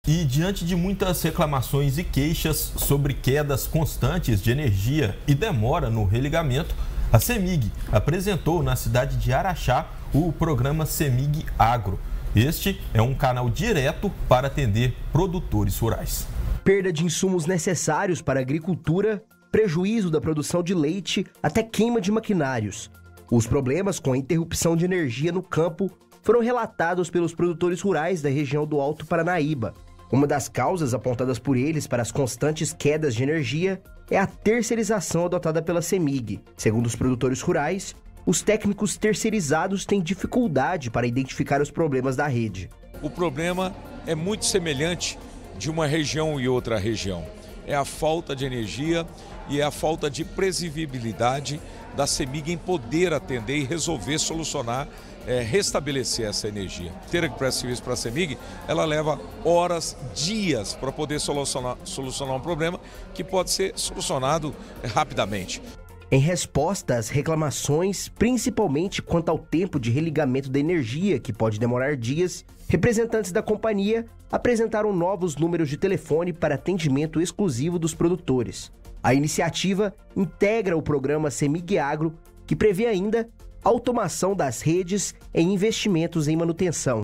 E diante de muitas reclamações e queixas sobre quedas constantes de energia e demora no religamento, a CEMIG apresentou na cidade de Araxá o programa CEMIG Agro. Este é um canal direto para atender produtores rurais. Perda de insumos necessários para a agricultura, prejuízo da produção de leite, até queima de maquinários. Os problemas com a interrupção de energia no campo foram relatados pelos produtores rurais da região do Alto Paranaíba. Uma das causas apontadas por eles para as constantes quedas de energia é a terceirização adotada pela CEMIG. Segundo os produtores rurais, os técnicos terceirizados têm dificuldade para identificar os problemas da rede. O problema é muito semelhante de uma região e outra região. É a falta de energia e é a falta de previsibilidade da CEMIG em poder atender e resolver, solucionar, restabelecer essa energia. Ter que prestar serviço para a CEMIG, ela leva horas, dias para poder solucionar um problema que pode ser solucionado rapidamente. Em resposta às reclamações, principalmente quanto ao tempo de religamento da energia, que pode demorar dias, representantes da companhia apresentaram novos números de telefone para atendimento exclusivo dos produtores. A iniciativa integra o programa CEMIG Agro, que prevê ainda automação das redes e investimentos em manutenção.